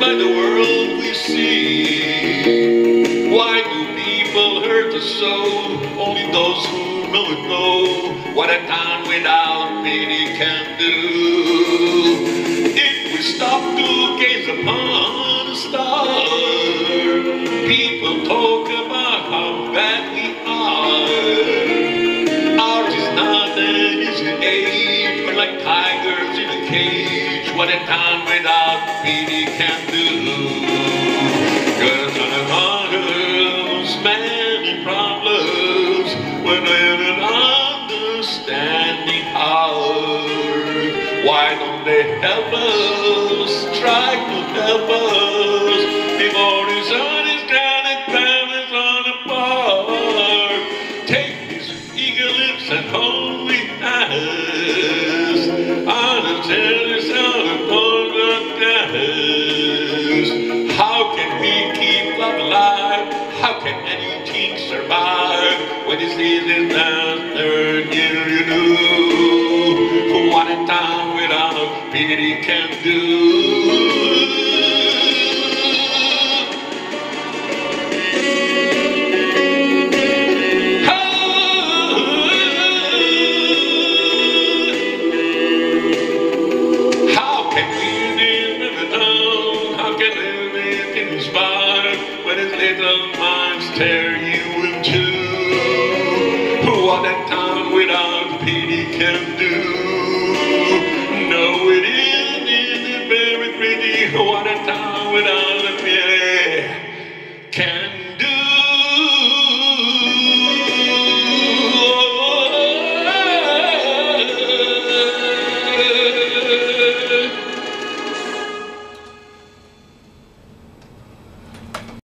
by the world we see. Why do people hurt us so? Only those who know it know what a time without pity can do. If we stop to gaze upon a star, people talk about how bad we are. Ours is not an easy age, we're like tigers in a cage. What a time without pity can do. Cause none of others, many problems, when in an understanding heart. Why don't they help us, try to help us, before the sun is down and time is on apart. Take these eager lips and hold me fast, until it's out upon the gas. How can we keep love alive? How can anything survive when this season does turn you know? What a time without pity can do. When his little minds tear you in two. What a time without pity can do. No, it isn't very pretty. What a time without